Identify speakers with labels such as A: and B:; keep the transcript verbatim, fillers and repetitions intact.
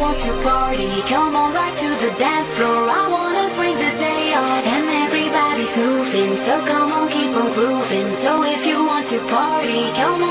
A: want to party, come on right to the dance floor. I wanna swing the day off, and everybody's moving, so come on, keep on grooving. So if you want to party, come on.